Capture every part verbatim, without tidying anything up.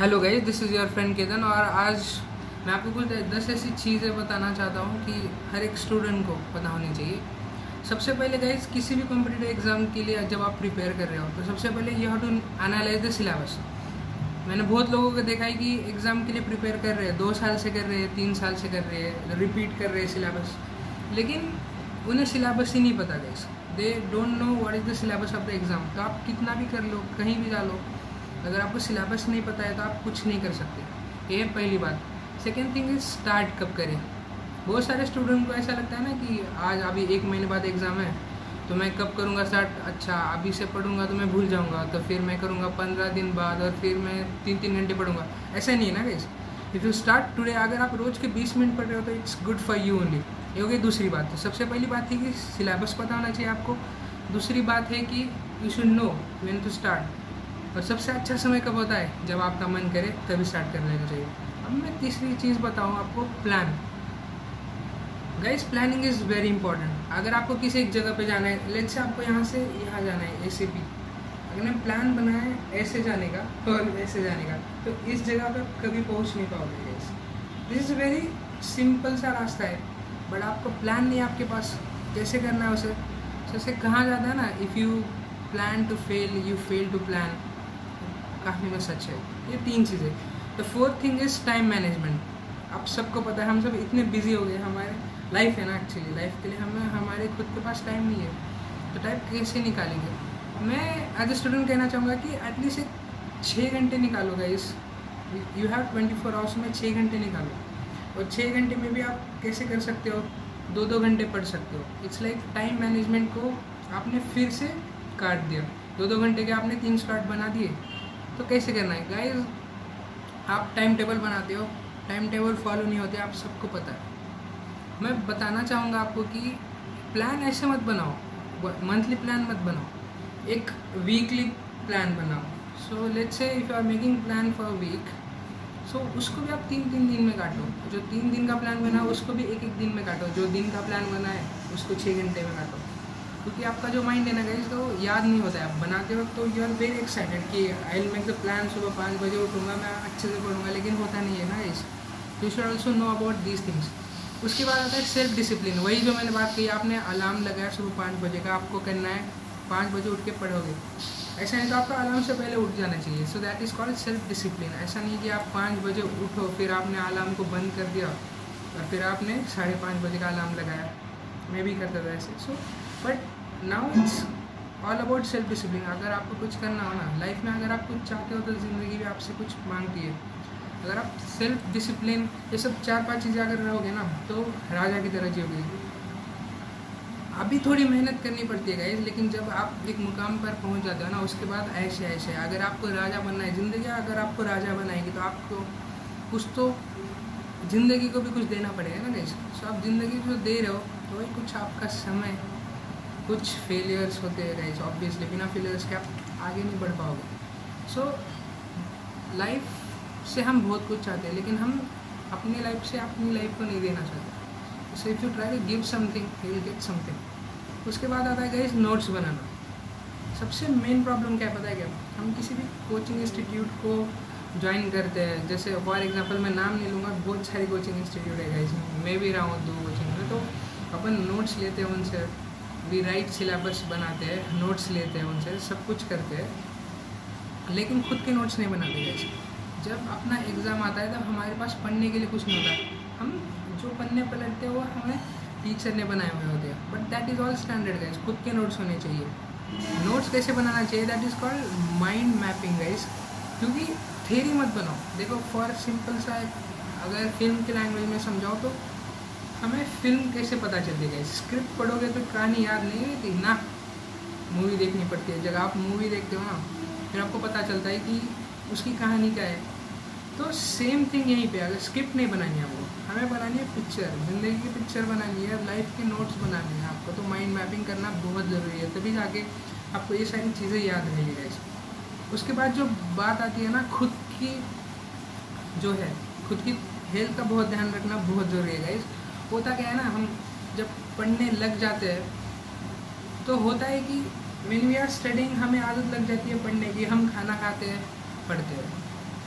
Hello guys, this is your friend Ketan. और आज मैं आपको कुछ दस ऐसी चीज़ें बताना चाहता हूँ कि हर एक स्टूडेंट को पता होनी चाहिए। सबसे पहले गाइस, किसी भी कॉम्पिटिटिव एग्जाम के लिए जब आप प्रिपेयर कर रहे हो तो सबसे पहले you have to analyse the syllabus. मैंने बहुत लोगों को देखा है कि एग्ज़ाम के लिए प्रिपेयर कर रहे हैं, दो साल से कर रहे हैं, तीन साल से कर रहे हैं, रिपीट कर रहे हैं सिलेबस, लेकिन उन्हें सिलेबस ही नहीं पता guys. They don't know what is the syllabus of the exam. तो आप कितना भी कर लो, कहीं भी डालो, अगर आपको सिलेबस नहीं पता है तो आप कुछ नहीं कर सकते। ये है पहली बात। सेकेंड थिंग इज स्टार्ट कब करें। बहुत सारे स्टूडेंट को ऐसा लगता है ना कि आज अभी एक महीने बाद एग्ज़ाम है तो मैं कब करूँगा स्टार्ट। अच्छा, अभी से पढ़ूंगा तो मैं भूल जाऊँगा, तो फिर मैं करूँगा पंद्रह दिन बाद और फिर मैं तीन तीन घंटे पढ़ूंगा। ऐसा नहीं है ना guys. If you start today, अगर आप रोज़ के बीस मिनट पढ़ रहे हो तो it's good for you only. ये हो गई दूसरी बात। तो सबसे पहली बात है कि सिलेबस पता होना चाहिए आपको। दूसरी बात है कि you should know when to start. और सबसे अच्छा समय कब होता है, जब आपका मन करे तभी स्टार्ट कर लेना चाहिए। अब मैं तीसरी चीज़ बताऊँ आपको, plan. Guys, planning is very important. अगर आपको किसी एक जगह पे जाना है, लेट्स से आपको यहाँ से यहाँ जाना है ऐसे भी, अगर मैं प्लान बनाया है ऐसे जाने का और ऐसे जाने का, तो इस जगह पे कभी पहुँच नहीं पाओगे guys. This is very simple सा रास्ता है, बट आपको प्लान नहीं है आपके पास, कैसे करना है उसे। जैसे कहा जाता है ना, if you plan to fail you fail to plan. काफ़ी में सच है ये तीन चीज़ें। The fourth thing is time management. आप सबको पता है, हम सब इतने बिजी हो गए, हमारे लाइफ है ना, एक्चुअली लाइफ के लिए हमें हमारे खुद के पास टाइम नहीं है, तो टाइम कैसे निकालेंगे। मैं एज ए स्टूडेंट कहना चाहूँगा कि एटलीस्ट एक छः घंटे निकालो guys. You have twenty four hours में छः घंटे निकालो, और छः घंटे में भी आप कैसे कर सकते हो, दो दो घंटे पढ़ सकते हो। इट्स लाइक टाइम मैनेजमेंट को आपने फिर से काट दिया, दो दो घंटे के आपने तीन स्लॉट बना दिए। तो कैसे करना है गाइस, आप टाइम टेबल बनाते हो, टाइम टेबल फॉलो नहीं होते, आप सबको पता है। मैं बताना चाहूँगा आपको कि प्लान ऐसे मत बनाओ, मंथली प्लान मत बनाओ, एक वीकली प्लान बनाओ। So let's say if you are making plan for week, सो उसको भी आप तीन तीन दिन में काटो। जो तीन दिन का प्लान बना उसको भी एक एक दिन में काटो, जो दिन का प्लान बना है उसको छः घंटे में काटो। क्योंकि आपका जो माइंड है ना गाइस, तो याद नहीं होता है। आप बनाते हो तो यू आर वेरी एक्साइटेड कि I will make the plan, सुबह पाँच बजे उठूँगा, मैं अच्छे से पढ़ूँगा, लेकिन होता नहीं है ना guys. You should also know about these things. उसके बाद आता है सेल्फ डिसिप्लिन। वही जो मैंने बात कही, आपने अलार्म लगाया सुबह पाँच बजे का, आपको करना है पाँच बजे उठ के पढ़ोगे। ऐसा नहीं तो आपका अलार्म से पहले उठ जाना चाहिए। So that is called self discipline. ऐसा नहीं कि आप पाँच बजे उठो, फिर आपने अलार्म को बंद कर दिया और फिर आपने साढ़े पाँच बजे का अलार्म लगाया। मैं भी करता था ऐसे। So but now it's all about self discipline. अगर आपको कुछ करना हो ना लाइफ में, अगर आप कुछ चाहते हो तो ज़िंदगी भी आपसे कुछ मांगती है। अगर आप सेल्फ डिसिप्लिन ये सब चार पांच चीज़ें अगर रहोगे ना, तो राजा की तरह जियोगे। अभी थोड़ी मेहनत करनी पड़ती है गाइस, लेकिन जब आप एक मुकाम पर पहुंच जाते हो ना, उसके बाद ऐसे ऐसे अगर आपको राजा बनना है, ज़िंदगी अगर आपको राजा बनाएगी तो आपको कुछ तो ज़िंदगी को भी कुछ देना पड़ेगा ना गाइस। सो आप ज़िंदगी जो दे रहे हो तो वही कुछ आपका समय, कुछ फेलियर्स होते हैं गाइस, ऑब्वियसली बिना फेलियर्स के आप आगे नहीं बढ़ पाओगे। सो लाइफ से हम बहुत कुछ चाहते हैं, लेकिन हम अपनी लाइफ से अपनी लाइफ को नहीं देना चाहते। So if you try to give something you will get something. उसके बाद आता है गाइस नोट्स बनाना। सबसे मेन प्रॉब्लम क्या है पता है क्या, हम किसी भी कोचिंग इंस्टीट्यूट को ज्वाइन करते हैं, जैसे फॉर एग्जांपल मैं नाम नहीं लूँगा, बहुत सारी कोचिंग इंस्टीट्यूट है गाइस, मैं भी रहा हूँ दो कोचिंग में। तो अपन नोट्स लेते हैं उनसे, वी राइट सिलेबस बनाते हैं, नोट्स लेते हैं उनसे, सब कुछ करते हैं, लेकिन खुद के नोट्स नहीं बनाते गाइस। जब अपना एग्ज़ाम आता है तब हमारे पास पढ़ने के लिए कुछ नहीं होता। हम जो पन्ने पलटते हैं वो हमें टीचर ने बनाए हुए होते हैं, but that is all standard guys. खुद के नोट्स होने चाहिए। नोट्स कैसे बनाना चाहिए, that is called mind mapping guys. क्योंकि थ्योरी मत बनाओ। देखो फॉर सिंपल सा, अगर फिल्म की लैंग्वेज में समझाओ तो हमें फिल्म कैसे पता चलती है। स्क्रिप्ट पढ़ोगे तो कहानी याद नहीं रहती ना, मूवी देखनी पड़ती है। जब आप मूवी देखते हो ना, फिर आपको पता चलता है कि उसकी कहानी क्या है। तो सेम थिंग यहीं पे, अगर स्क्रिप्ट नहीं बनानी है आपको, हमें बनानी है पिक्चर, ज़िंदगी की पिक्चर बनानी है, लाइफ के नोट्स बनाने हैं आपको। तो माइंड मैपिंग करना बहुत ज़रूरी है, तभी जाके आपको ये सारी चीज़ें याद रहेगी गाइस। उसके बाद जो बात आती है ना, खुद की जो है, खुद की हेल्थ का बहुत ध्यान रखना बहुत ज़रूरी है गाइस। होता क्या है ना, हम जब पढ़ने लग जाते हैं तो होता है कि व्हेन वी आर स्टडिंग हमें आदत लग जाती है पढ़ने की, हम खाना खाते हैं पढ़ते हैं,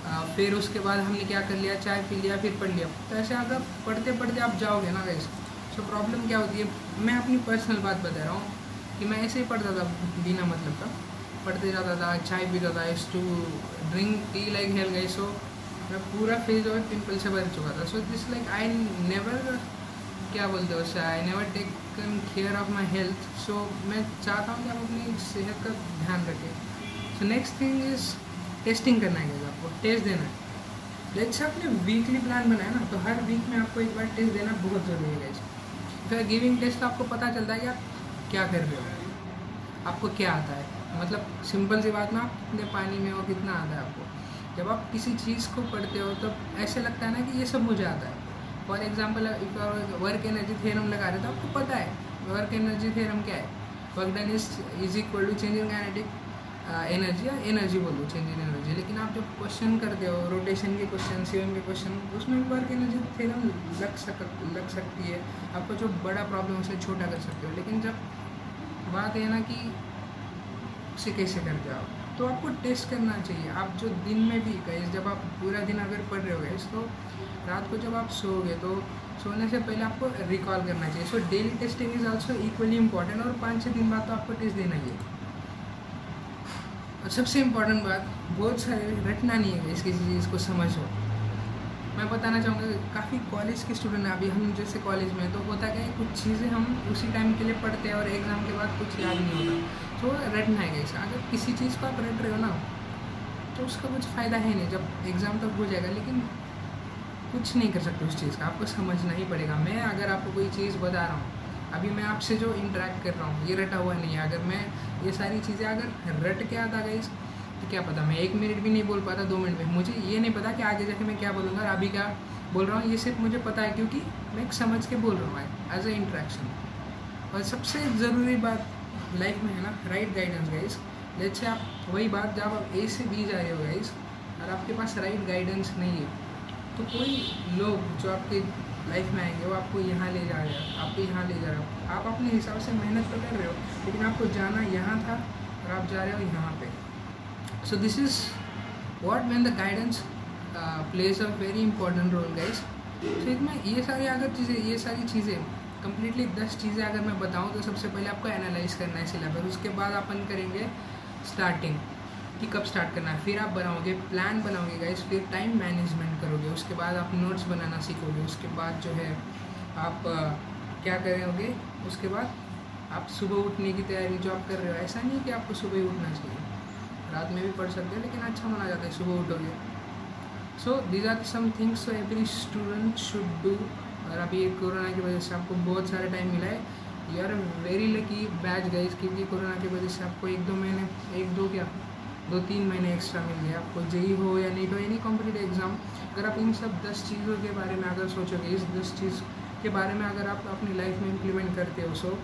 फिर उसके बाद हमने क्या कर लिया, चाय पी लिया, फिर पढ़ लिया। तो ऐसे अगर पढ़ते पढ़ते आप जाओगे ना गाइस, तो प्रॉब्लम क्या होती है, मैं अपनी पर्सनल बात बता रहा हूँ कि मैं ऐसे ही पढ़ता था बिना मतलब का, पढ़ते जाता था, चाय पीता था, is to drink tea like hell guys. सो मैं पूरा फेज और पिंपल से भर चुका था। So this like I never, क्या बोलते हो उससे, I never taken care of my health. सो मैं चाहता हूँ कि आप अपनी सेहत का ध्यान रखें। So next thing is testing करना है गाइस, आपको टेस्ट देना है। लेट्स से आपने वीकली प्लान बनाया ना, तो हर वीक में आपको एक बार टेस्ट देना बहुत ज़रूरी है गाइस। फिर गिविंग टेस्ट आपको पता चलता है कि आप क्या कर रहे हो, आपको क्या आता है। मतलब सिंपल सी बात ना, आप कितने पानी में हो, कितना आता है आपको। जब आप किसी चीज़ को पढ़ते हो तो ऐसे लगता है ना कि ये सब मुझे आता है। For example if work energy theorem लगा रहे तो आपको पता है वर्क एनर्जी थ्योरम क्या है, work done is is equal to change in kinetic energy, या एनर्जी बोल दो, चेंज इन एनर्जी। लेकिन आप जब क्वेश्चन करते हो, रोटेशन के क्वेश्चन, सीएम के क्वेश्चन, उसमें भी वर्क एनर्जी थ्योरम लग सक लग सकती है। आपको जो बड़ा प्रॉब्लम उसे छोटा कर सकते हो। लेकिन जब बात है ना कि उसे कैसे करते हो आप, तो आपको टेस्ट करना चाहिए। आप जो दिन में भी गए, जब आप पूरा दिन अगर पढ़ रहे हो गए, तो रात को जब आप सोओगे तो सोने से पहले आपको रिकॉल करना चाहिए। So daily testing is also equally important, और पाँच छः दिन बाद तो आपको टेस्ट देना ही है। और सबसे इम्पॉर्टेंट बात, बहुत सारे रटना नहीं है इस किसी चीज़ को समझो। मैं बताना चाहूँगा, काफ़ी कॉलेज के स्टूडेंट हैं, अभी हम जैसे कॉलेज में, तो होता क्या है, कुछ चीज़ें हम उसी टाइम के लिए पढ़ते हैं और एग्ज़ाम के बाद कुछ याद नहीं होता। तो रटना है कैसे, अगर किसी चीज़ को आप रट रहे हो ना, तो उसका कुछ फ़ायदा है नहीं। जब एग्ज़ाम तक हो जाएगा, लेकिन कुछ नहीं कर सकते उस चीज़ का, आपको समझना ही पड़ेगा। मैं अगर आपको कोई चीज़ बता रहा हूँ, अभी मैं आपसे जो इंटरेक्ट कर रहा हूँ, ये रटा हुआ नहीं है। अगर मैं ये सारी चीज़ें अगर रट के आता गई, तो क्या पता मैं एक मिनट भी नहीं बोल पाता, दो मिनट में। मुझे ये नहीं पता कि आगे जाके मैं क्या बोलूँगा और अभी क्या बोल रहा हूँ। ये सिर्फ मुझे पता है क्योंकि मैं समझ के बोल रहा हूँ एज ए इंटरेक्शन। और सबसे ज़रूरी बात लाइफ में है ना, राइट गाइडेंस गाइस। जैसे आप वही बात, जब आप ए से बी जा रहे हो गाइस, और आपके पास राइट गाइडेंस नहीं है, तो कोई लोग जो आपके लाइफ में आएंगे वो आपको यहाँ ले जा रहे हैं, आपको यहाँ ले जा रहे हो। आप अपने हिसाब से मेहनत तो कर रहे हो, लेकिन आपको जाना यहाँ था और आप जा रहे हो यहाँ पे। So this is what when the guidance plays a very important role guys. सो इसमें ये सारी अगर चीज़ें ये सारी चीज़ें कंप्लीटली दस चीज़ें अगर मैं बताऊँ, तो सबसे पहले आपको एनालाइज करना है सिलेबस। उसके बाद अपन करेंगे स्टार्टिंग कि कब स्टार्ट करना है, फिर आप बनाओगे प्लान बनाओगे गाइस, फिर टाइम मैनेजमेंट करोगे, उसके बाद आप नोट्स बनाना सीखोगे, उसके बाद जो है आप आ, क्या करोगे, उसके बाद आप सुबह उठने की तैयारी जो आप कर रहे हो। ऐसा नहीं कि आपको सुबह ही उठना चाहिए, रात में भी पढ़ सकते हो, लेकिन अच्छा माना जाता है सुबह उठोगे। So these are some things every student should do. और अभी कोरोना की वजह से आपको बहुत सारा टाइम मिला है, you are very lucky batch guys, क्योंकि कोरोना की वजह से आपको एक दो महीने एक दो क्या दो तीन महीने एक्स्ट्रा मिल गया। आपको जेई हो या नीट हो, एनी कॉम्पिटिटिव एग्जाम, अगर आप इन सब दस चीज़ों के बारे में अगर सोचोगे, इस दस चीज़ के बारे में अगर आप अपनी लाइफ में इम्प्लीमेंट करते हो, सो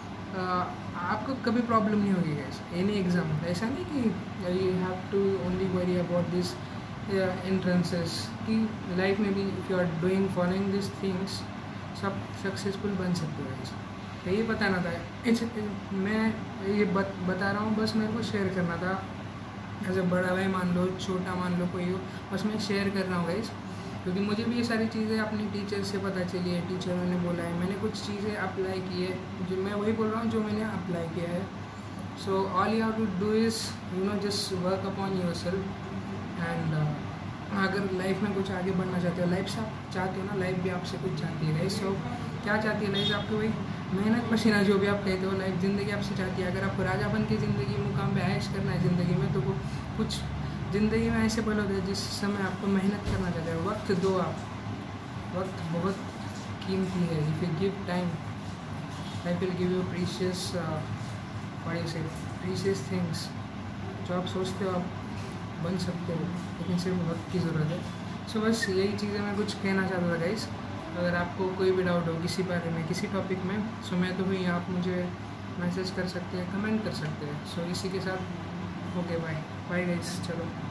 आपको कभी प्रॉब्लम नहीं होगी गाइस एनी एग्ज़ाम। ऐसा नहीं कि you have to only worry about this entrances, कि लाइफ में भी if you are doing following this things, सब सक्सेसफुल बन सकते हो गाइस। तो ये बताना था, मैं ये बत, बता रहा हूँ, बस मेरे को शेयर करना था। ऐसे बड़ा भाई मान लो, छोटा मान लो, कोई हो, बस मैं शेयर कर रहा हूँ गाइस, क्योंकि मुझे भी ये सारी चीज़ें अपनी टीचर से पता चली है, टीचरों ने बोला है, मैंने कुछ चीज़ें अप्लाई की है, जो मैं वही बोल रहा हूँ जो मैंने अप्लाई किया है। So all you have to do is you know just work upon yourself. And अगर लाइफ में कुछ आगे बढ़ना चाहते हो, लाइफ से आप चाहते हो ना, लाइफ भी आपसे कुछ चाहती है गाइस। सो क्या चाहती है लाइफ आपको, वही मेहनत पसीना जो भी आप कहते हो, लाइफ ज़िंदगी आपसे चाहती है। अगर आपको राजा बन के ज़िंदगी मुकाम पे ऐश करना है ज़िंदगी में, तो वो कुछ ज़िंदगी में ऐसे पल होते हैं जिस समय आपको मेहनत करना चाहते हो। वक्त दो आप, वक्त बहुत कीमती है। If you give time, life will give you precious what you say precious things. जो आप सोचते हो आप बन सकते हो, लेकिन सिर्फ वक्त की ज़रूरत है। सो so, बस यही चीज़ें मैं कुछ कहना चाहता था गाइस। अगर आपको कोई भी डाउट हो किसी बारे में, किसी टॉपिक में, सो मैं तो हुई, आप मुझे मैसेज कर सकते हैं, कमेंट कर सकते हैं। सो so, इसी के साथ ओके बाय बाय गाइस, चलो।